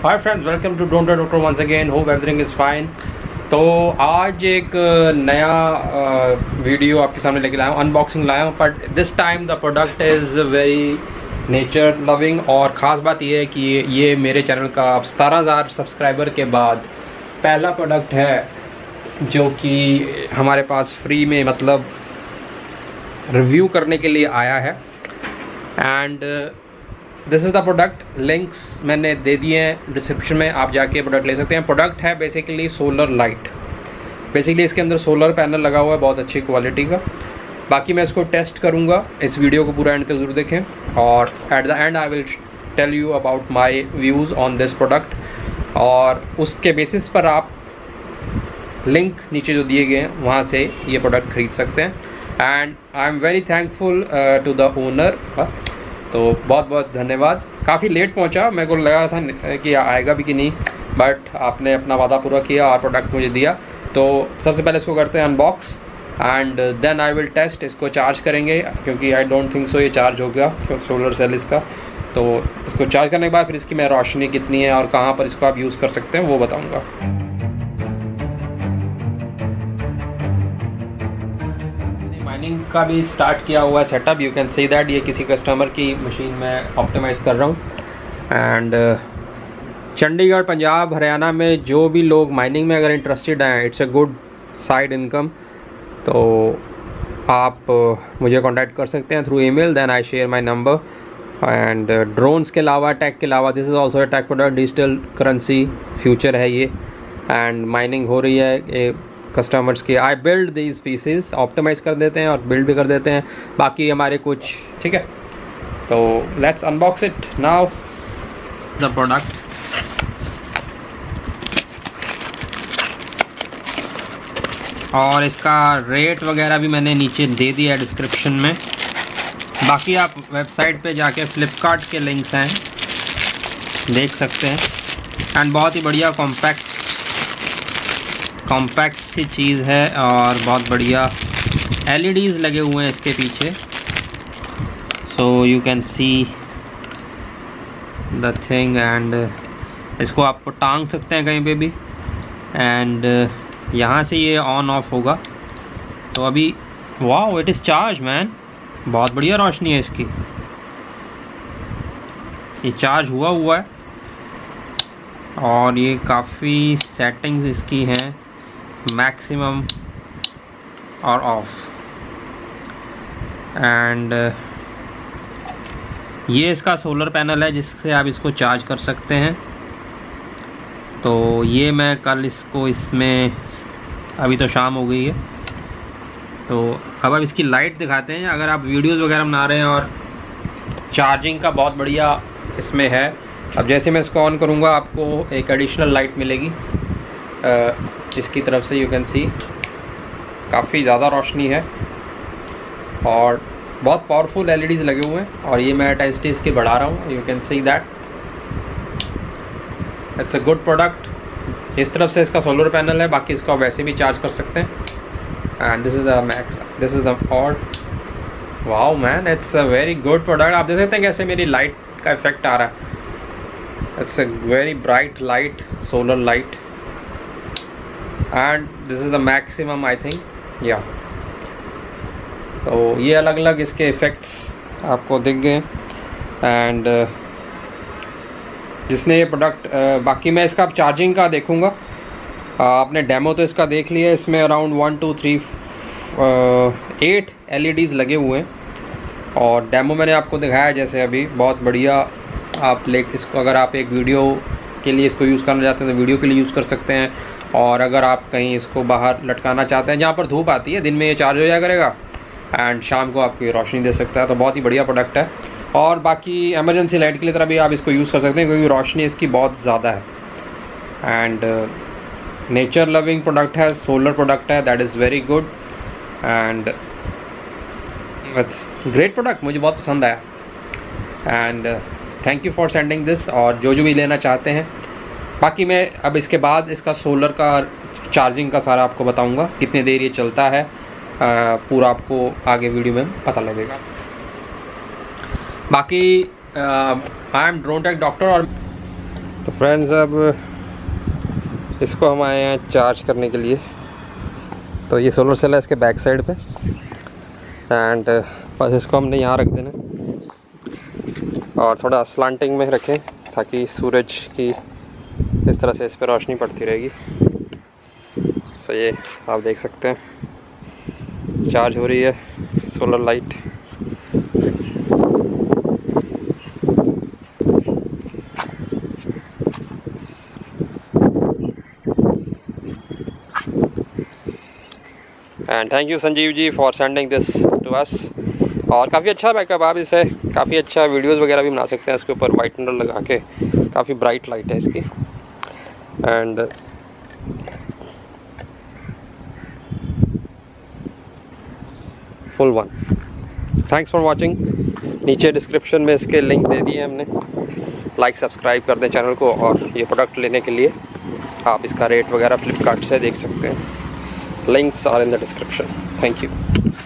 Hi friends, welcome to drone doctor once again. Hope everything is fine. तो आज एक नया वीडियो आपके सामने लेके लाया हूँ, अनबॉक्सिंग लाया हूँ, but this time the product is very nature loving. और ख़ास बात यह है कि ये मेरे चैनल का 17,000 सब्सक्राइबर के बाद पहला प्रोडक्ट है जो कि हमारे पास फ्री में मतलब रिव्यू करने के लिए आया है। And this is the product. Links मैंने दे दिए हैं डिस्क्रिप्शन में, आप जाके प्रोडक्ट ले सकते हैं। प्रोडक्ट है बेसिकली सोलर लाइट। बेसिकली इसके अंदर सोलर पैनल लगा हुआ है बहुत अच्छी क्वालिटी का। बाकी मैं इसको टेस्ट करूँगा, इस वीडियो को पूरा एंड तक ज़रूर देखें और at the end I will tell you about my views on this product. और उसके बेसिस पर आप लिंक नीचे जो दिए गए हैं वहाँ से ये प्रोडक्ट खरीद सकते हैं। And I am very thankful to the owner. तो बहुत बहुत धन्यवाद। काफ़ी लेट पहुंचा, मेरे को लगा था कि आएगा भी कि नहीं, बट आपने अपना वादा पूरा किया और प्रोडक्ट मुझे दिया। तो सबसे पहले इसको करते हैं unbox and then I will test. इसको चार्ज करेंगे क्योंकि आई डोंट थिंक सो ये चार्ज हो गया सोलर सेल इसका। तो इसको चार्ज करने के बाद फिर इसकी मैं रोशनी कितनी है और कहाँ पर इसको आप यूज़ कर सकते हैं वो बताऊँगा। माइनिंग का भी स्टार्ट किया हुआ है setup. You can see that ये किसी कस्टमर की मशीन में ऑप्टिमाइज़ कर रहा हूँ। एंड चंडीगढ़, पंजाब, हरियाणा में जो भी लोग माइनिंग में अगर इंटरेस्टेड हैं, it's a good side income. तो आप मुझे कांटेक्ट कर सकते हैं through email, then I share my number. And drones के अलावा, टेक के अलावा, this is also a tech product. Digital currency future है ये। एंड माइनिंग हो रही है कस्टमर्स के। I build these pieces, optimize कर देते हैं और बिल्ड भी कर देते हैं बाकी हमारे कुछ, ठीक है। तो let's unbox it now the product. और इसका रेट वगैरह भी मैंने नीचे दे दिया है डिस्क्रिप्शन में। बाकी आप वेबसाइट पे जाके फ्लिपकार्ट के लिंक्स हैं, देख सकते हैं। एंड बहुत ही बढ़िया कॉम्पैक्ट सी चीज़ है और बहुत बढ़िया LEDs लगे हुए हैं इसके पीछे। So you can see the thing. And इसको आप टांग सकते हैं कहीं पे भी। एंड यहाँ से ये ऑन ऑफ होगा। तो अभी wow, it is charge man. बहुत बढ़िया रोशनी है इसकी। ये चार्ज हुआ है और ये काफ़ी सेटिंग्स इसकी हैं, मैक्सिमम और ऑफ। एंड ये इसका सोलर पैनल है जिससे आप इसको चार्ज कर सकते हैं। तो ये मैं कल इसको इसमें, अभी तो शाम हो गई है, तो अब इसकी लाइट दिखाते हैं। अगर आप वीडियोस वगैरह बना रहे हैं और चार्जिंग का बहुत बढ़िया इसमें है। अब जैसे मैं इसको ऑन करूँगा आपको एक एडिशनल लाइट मिलेगी इसकी तरफ से। यू कैन सी काफ़ी ज़्यादा रोशनी है और बहुत पावरफुल LEDs लगे हुए हैं। और ये मैं इंटेंसिटी इसकी बढ़ा रहा हूँ। You can see that it's a good product. इस तरफ से इसका सोलर पैनल है, बाकी इसको आप वैसे भी चार्ज कर सकते हैं। And this is the max, this is the odd. Wow man, it's a very good product. आप देख सकते हैं कैसे मेरी लाइट का इफेक्ट आ रहा है। It's a very bright light, solar light. And this is the maximum I think, yeah. तो ये अलग अलग इसके इफ़ेक्ट्स आपको दिख गए। एंड जिसने ये प्रोडक्ट, बाकी मैं इसका चार्जिंग का देखूँगा। आपने डेमो तो इसका देख लिया। इसमें अराउंड 1 2 3 8 LEDs लगे हुए हैं और डेमो मैंने आपको दिखाया जैसे अभी। बहुत बढ़िया। आप इसको अगर आप एक वीडियो के लिए इसको यूज़ करना चाहते हैं तो वीडियो के लिए यूज़ कर सकते हैं। और अगर आप कहीं इसको बाहर लटकाना चाहते हैं जहाँ पर धूप आती है, दिन में ये चार्ज हो जाया करेगा एंड शाम को आपकी रोशनी दे सकता है। तो बहुत ही बढ़िया प्रोडक्ट है। और बाकी एमरजेंसी लाइट के लिए तरह भी आप इसको यूज़ कर सकते हैं क्योंकि रोशनी इसकी बहुत ज़्यादा है। एंड नेचर लविंग प्रोडक्ट है, सोलर प्रोडक्ट है, that is very good. And it's great product, मुझे बहुत पसंद आया। And thank you for sending this. और जो भी लेना चाहते हैं, बाकी मैं अब इसके बाद इसका सोलर का चार्जिंग का सारा आपको बताऊंगा, कितनी देर ये चलता है, पूरा आपको आगे वीडियो में पता लगेगा। बाकी I am drone tech doctor और तो फ्रेंड्स अब इसको हम आए हैं चार्ज करने के लिए। तो ये सोलर सेल है इसके बैक साइड पे एंड बस इसको हमने यहाँ रख देना और थोड़ा स्लांटिंग में रखें ताकि सूरज की इस तरह से इस पर रोशनी पड़ती रहेगी। सो ये आप देख सकते हैं चार्ज हो रही है solar light. And thank you Sanjeev ji for sending this to us. और काफ़ी अच्छा बैकअप, आप इसे काफ़ी अच्छा वीडियोस वगैरह भी बना सकते हैं। इसके ऊपर वाइटनर लगा के काफ़ी ब्राइट लाइट है इसकी। And full one. Thanks for watching. नीचे डिस्क्रिप्शन में इसके लिंक दे दिए हमने, लाइक सब्सक्राइब कर दें चैनल को। और ये प्रोडक्ट लेने के लिए आप इसका रेट वगैरह फ्लिपकार्ट से देख सकते हैं। Links are in the description. Thank you.